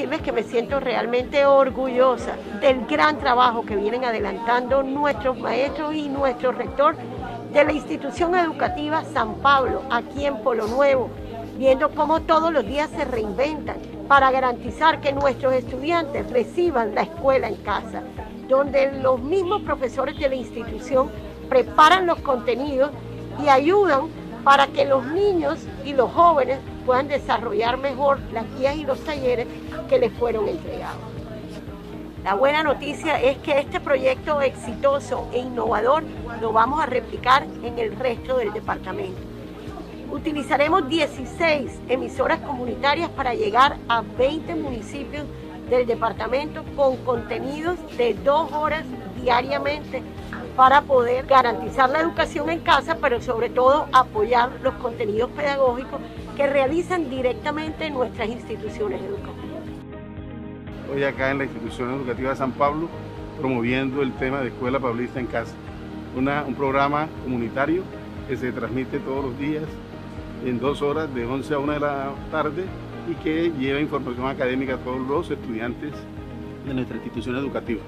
decirles que me siento realmente orgullosa del gran trabajo que vienen adelantando nuestros maestros y nuestro rector de la institución educativa San Pablo, aquí en Polo Nuevo, viendo cómo todos los días se reinventan para garantizar que nuestros estudiantes reciban la escuela en casa, donde los mismos profesores de la institución preparan los contenidos y ayudan para que los niños y los jóvenes puedan desarrollar mejor las guías y los talleres que les fueron entregados. La buena noticia es que este proyecto exitoso e innovador lo vamos a replicar en el resto del departamento. Utilizaremos 16 emisoras comunitarias para llegar a 20 municipios del departamento con contenidos de 2 horas diariamente para poder garantizar la educación en casa, pero sobre todo apoyar los contenidos pedagógicos que realizan directamente nuestras instituciones educativas. Hoy acá en la institución educativa de San Pablo, promoviendo el tema de Escuela Paulista en Casa, un programa comunitario que se transmite todos los días en 2 horas de 11 a 1 de la tarde y que lleva información académica a todos los estudiantes de nuestra institución educativa.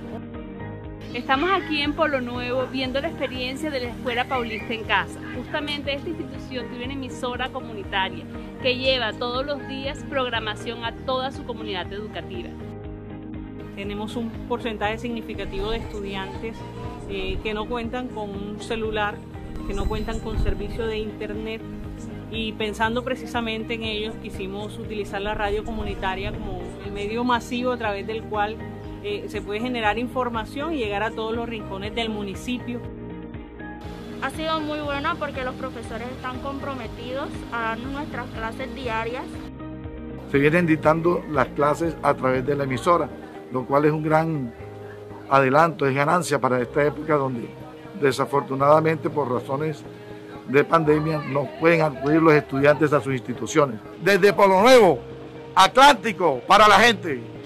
Estamos aquí en Polo Nuevo viendo la experiencia de la Escuela Paulista en Casa. Justamente esta institución tiene una emisora comunitaria que lleva todos los días programación a toda su comunidad educativa. Tenemos un porcentaje significativo de estudiantes que no cuentan con un celular, que no cuentan con servicio de internet, y pensando precisamente en ellos quisimos utilizar la radio comunitaria como el medio masivo a través del cual se puede generar información y llegar a todos los rincones del municipio. Ha sido muy buena porque los profesores están comprometidos a darnos nuestras clases diarias. Se vienen dictando las clases a través de la emisora, lo cual es un gran adelanto, es ganancia para esta época donde desafortunadamente por razones de pandemia no pueden acudir los estudiantes a sus instituciones. Desde Polo Nuevo, Atlántico, para la gente.